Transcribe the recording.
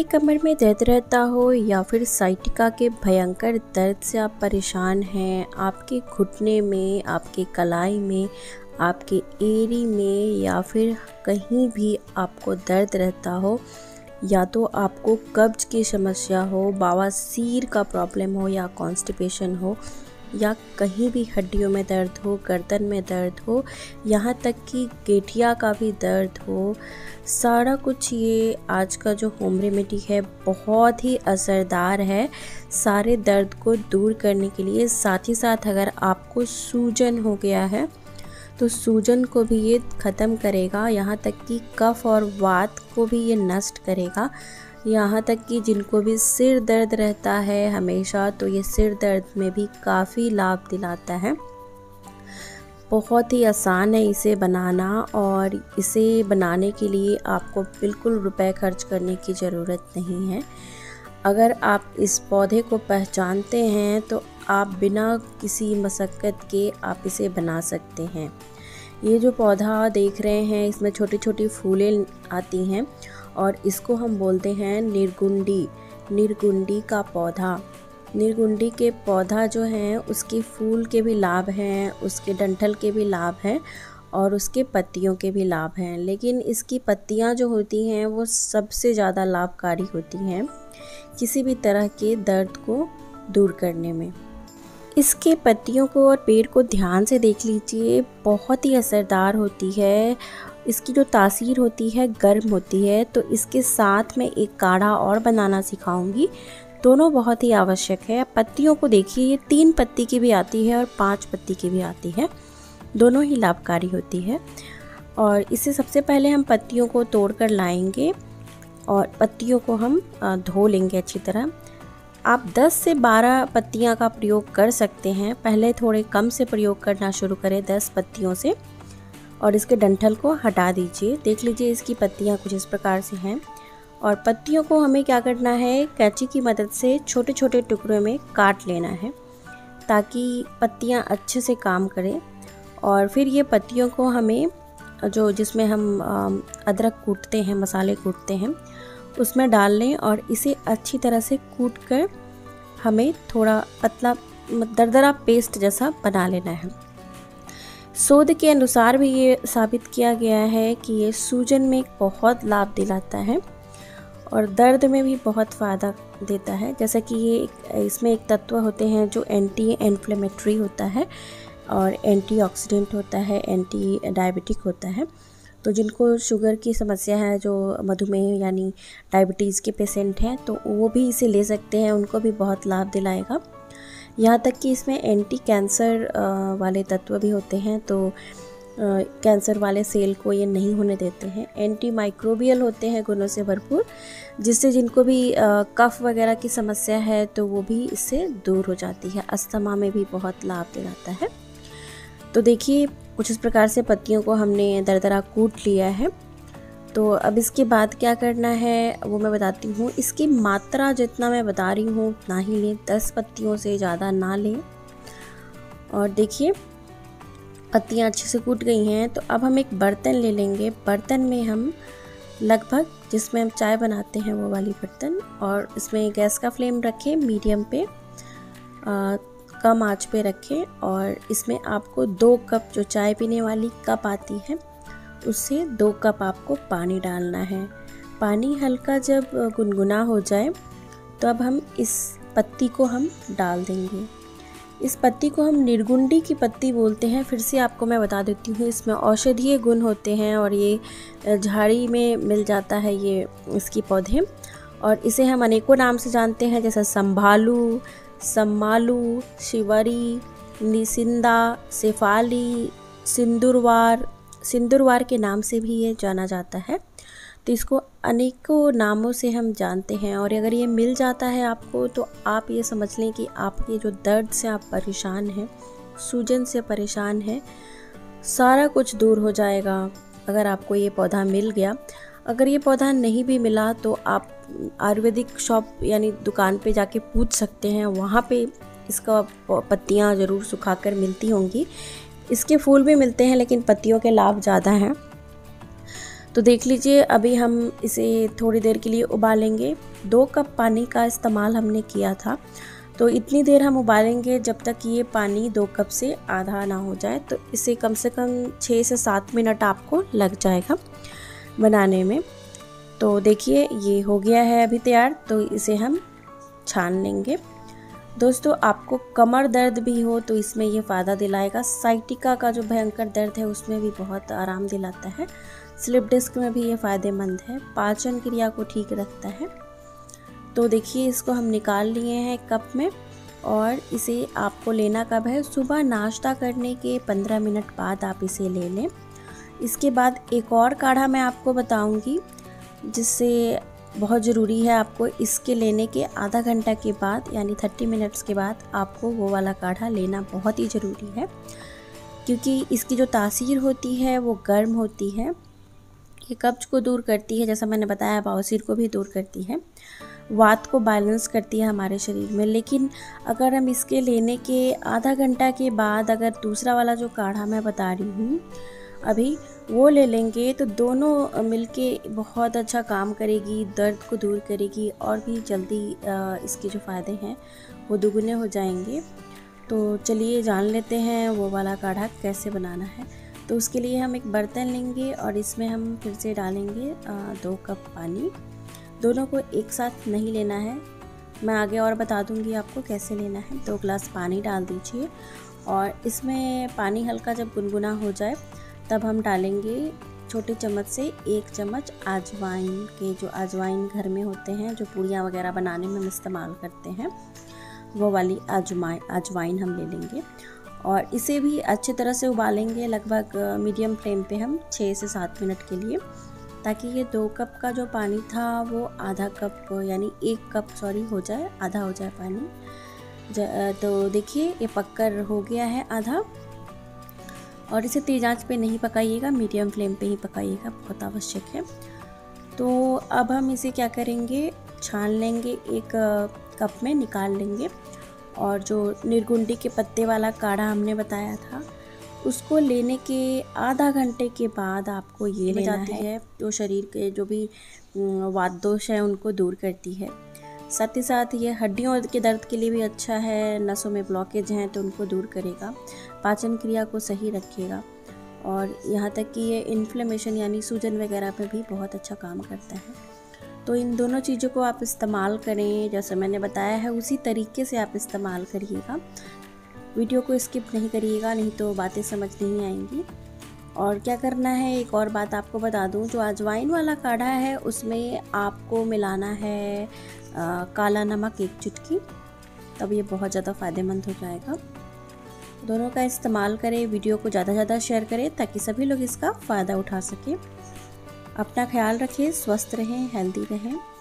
कमर में दर्द रहता हो या फिर साइटिका के भयंकर दर्द से आप परेशान हैं, आपके घुटने में, आपके कलाई में, आपके एड़ी में या फिर कहीं भी आपको दर्द रहता हो, या तो आपको कब्ज की समस्या हो, बवासीर का प्रॉब्लम हो या कॉन्स्टिपेशन हो, या कहीं भी हड्डियों में दर्द हो, गर्दन में दर्द हो, यहाँ तक कि गठिया का भी दर्द हो, सारा कुछ ये आज का जो होम रेमेडी है बहुत ही असरदार है सारे दर्द को दूर करने के लिए। साथ ही साथ अगर आपको सूजन हो गया है तो सूजन को भी ये ख़त्म करेगा, यहाँ तक कि कफ और वात को भी ये नष्ट करेगा। यहाँ तक कि जिनको भी सिर दर्द रहता है हमेशा, तो ये सिर दर्द में भी काफ़ी लाभ दिलाता है। बहुत ही आसान है इसे बनाना और इसे बनाने के लिए आपको बिल्कुल रुपए खर्च करने की ज़रूरत नहीं है। अगर आप इस पौधे को पहचानते हैं तो आप बिना किसी मशक्क़त के आप इसे बना सकते हैं। ये जो पौधा देख रहे हैं इसमें छोटी छोटी फूलें आती हैं और इसको हम बोलते हैं निर्गुंडी का पौधा। निर्गुंडी के पौधा जो हैं उसके फूल के भी लाभ हैं, उसके डंठल के भी लाभ हैं और उसके पत्तियों के भी लाभ हैं, लेकिन इसकी पत्तियां जो होती हैं वो सबसे ज़्यादा लाभकारी होती हैं किसी भी तरह के दर्द को दूर करने में। इसके पत्तियों को और पेड़ को ध्यान से देख लीजिए, बहुत ही असरदार होती है। इसकी जो तासीर होती है गर्म होती है, तो इसके साथ में एक काढ़ा और बनाना सिखाऊंगी, दोनों बहुत ही आवश्यक है। पत्तियों को देखिए, ये 3 पत्ती की भी आती है और 5 पत्ती की भी आती है, दोनों ही लाभकारी होती है। और इसे सबसे पहले हम पत्तियों को तोड़ कर लाएंगे और पत्तियों को हम धो लेंगे अच्छी तरह। आप 10 से 12 पत्तियां का प्रयोग कर सकते हैं, पहले थोड़े कम से प्रयोग करना शुरू करें 10 पत्तियों से, और इसके डंठल को हटा दीजिए। देख लीजिए इसकी पत्तियां कुछ इस प्रकार से हैं और पत्तियों को हमें क्या करना है, कैंची की मदद से छोटे छोटे टुकड़ों में काट लेना है ताकि पत्तियां अच्छे से काम करें। और फिर ये पत्तियों को हमें जिसमें हम अदरक कूटते हैं, मसाले कूटते हैं, उसमें डाल लें और इसे अच्छी तरह से कूट कर हमें थोड़ा पतला दरदरा पेस्ट जैसा बना लेना है। शोध के अनुसार भी ये साबित किया गया है कि ये सूजन में बहुत लाभ दिलाता है और दर्द में भी बहुत फ़ायदा देता है। जैसा कि इसमें एक तत्व होते हैं जो एंटी इन्फ्लेमेटरी होता है और एंटीऑक्सीडेंट होता है, एंटी डायबिटिक होता है। तो जिनको शुगर की समस्या है, जो मधुमेह यानी डायबिटीज़ के पेशेंट हैं, तो वो भी इसे ले सकते हैं, उनको भी बहुत लाभ दिलाएगा। यहाँ तक कि इसमें एंटी कैंसर वाले तत्व भी होते हैं, तो कैंसर वाले सेल को ये नहीं होने देते हैं। एंटी माइक्रोबियल होते हैं गुणों से भरपूर, जिससे जिनको भी कफ वगैरह की समस्या है तो वो भी इससे दूर हो जाती है। अस्थमा में भी बहुत लाभ दिलाता है। तो देखिए कुछ इस प्रकार से पत्तियों को हमने दरदरा कूट लिया है। तो अब इसके बाद क्या करना है वो मैं बताती हूँ। इसकी मात्रा जितना मैं बता रही हूँ उतना ही लें, 10 पत्तियों से ज़्यादा ना लें। और देखिए पत्तियाँ अच्छे से कूट गई हैं, तो अब हम एक बर्तन ले लेंगे। बर्तन में हम लगभग जिसमें हम चाय बनाते हैं वो वाली बर्तन, और इसमें गैस का फ्लेम रखें मीडियम पे, कम आंच पे रखें, और इसमें आपको 2 कप जो चाय पीने वाली कप आती है उससे 2 कप आपको पानी डालना है। पानी हल्का जब गुनगुना हो जाए तो अब हम इस पत्ती को हम डाल देंगे। इस पत्ती को हम निर्गुंडी की पत्ती बोलते हैं। फिर से आपको मैं बता देती हूँ, इसमें औषधीय गुण होते हैं और ये झाड़ी में मिल जाता है ये इसकी पौधे, और इसे हम अनेकों नाम से जानते हैं, जैसे संभालू, सम्मालू, शिवरी, निसिंदा, शेफाली, सिंदूरवार के नाम से भी ये जाना जाता है। तो इसको अनेकों नामों से हम जानते हैं, और अगर ये मिल जाता है आपको तो आप ये समझ लें कि आपके जो दर्द से आप परेशान हैं, सूजन से परेशान हैं, सारा कुछ दूर हो जाएगा अगर आपको ये पौधा मिल गया। अगर ये पौधा नहीं भी मिला तो आप आयुर्वेदिक शॉप यानी दुकान पे जाके पूछ सकते हैं, वहाँ पे इसका पत्तियाँ ज़रूर सुखाकर मिलती होंगी। इसके फूल भी मिलते हैं लेकिन पत्तियों के लाभ ज़्यादा हैं। तो देख लीजिए, अभी हम इसे थोड़ी देर के लिए उबालेंगे। 2 कप पानी का इस्तेमाल हमने किया था, तो इतनी देर हम उबालेंगे जब तक ये पानी 2 कप से आधा ना हो जाए। तो इसे कम से कम 6 से 7 मिनट आपको लग जाएगा बनाने में। तो देखिए ये हो गया है अभी तैयार, तो इसे हम छान लेंगे। दोस्तों, आपको कमर दर्द भी हो तो इसमें ये फ़ायदा दिलाएगा। साइटिका का जो भयंकर दर्द है उसमें भी बहुत आराम दिलाता है। स्लिप डिस्क में भी ये फ़ायदेमंद है, पाचन क्रिया को ठीक रखता है। तो देखिए इसको हम निकाल लिए हैं कप में, और इसे आपको लेना कब है, सुबह नाश्ता करने के 15 मिनट बाद आप इसे ले लें। इसके बाद एक और काढ़ा मैं आपको बताऊंगी जिससे बहुत ज़रूरी है, आपको इसके लेने के आधा घंटा के बाद यानी 30 मिनट्स के बाद आपको वो वाला काढ़ा लेना बहुत ही ज़रूरी है, क्योंकि इसकी जो तासीर होती है वो गर्म होती है। ये कब्ज को दूर करती है, जैसा मैंने बताया बवासीर को भी दूर करती है, वात को बैलेंस करती है हमारे शरीर में। लेकिन अगर हम इसके लेने के आधा घंटा के बाद अगर दूसरा वाला जो काढ़ा मैं बता रही हूँ अभी वो ले लेंगे तो दोनों मिलके बहुत अच्छा काम करेगी, दर्द को दूर करेगी और भी जल्दी इसके जो फ़ायदे हैं वो दुगने हो जाएंगे। तो चलिए जान लेते हैं वो वाला काढ़ा कैसे बनाना है। तो उसके लिए हम एक बर्तन लेंगे और इसमें हम फिर से डालेंगे 2 कप पानी। दोनों को एक साथ नहीं लेना है, मैं आगे और बता दूंगी आपको कैसे लेना है। 2 गिलास पानी डाल दीजिए और इसमें पानी हल्का जब गुनगुना हो जाए तब हम डालेंगे छोटे चम्मच से 1 चम्मच अजवाइन के, जो अजवाइन घर में होते हैं जो पूड़ियाँ वगैरह बनाने में हम इस्तेमाल करते हैं, वो वाली अजवाइन हम ले लेंगे और इसे भी अच्छी तरह से उबालेंगे लगभग मीडियम फ्लेम पे हम 6 से 7 मिनट के लिए, ताकि ये 2 कप का जो पानी था वो आधा कप यानी 1 कप हो जाए, आधा हो जाए पानी। तो देखिए ये पककर हो गया है आधा, और इसे तेज़ आंच पे नहीं पकाइएगा, मीडियम फ्लेम पे ही पकाइएगा, बहुत आवश्यक है। तो अब हम इसे क्या करेंगे, छान लेंगे, एक कप में निकाल लेंगे और जो निर्गुंडी के पत्ते वाला काढ़ा हमने बताया था उसको लेने के आधा घंटे के बाद आपको ये लेना है, जो शरीर के जो भी वात दोष है उनको दूर करती है। साथ ही साथ ये हड्डियों के दर्द के लिए भी अच्छा है, नसों में ब्लॉकेज हैं तो उनको दूर करेगा, पाचन क्रिया को सही रखेगा और यहाँ तक कि ये इन्फ्लेमेशन यानी सूजन वगैरह पे भी बहुत अच्छा काम करता है। तो इन दोनों चीज़ों को आप इस्तेमाल करें, जैसे मैंने बताया है उसी तरीके से आप इस्तेमाल करिएगा। वीडियो को स्किप नहीं करिएगा, नहीं तो बातें समझ नहीं आएंगी। और क्या करना है, एक और बात आपको बता दूं, जो अजवाइन वाला काढ़ा है उसमें आपको मिलाना है काला नमक 1 चुटकी, तब ये बहुत ज़्यादा फ़ायदेमंद हो जाएगा। दोनों का इस्तेमाल करें, वीडियो को ज़्यादा से ज़्यादा शेयर करें ताकि सभी लोग इसका फ़ायदा उठा सकें। अपना ख्याल रखें, स्वस्थ रहें, हेल्दी रहें।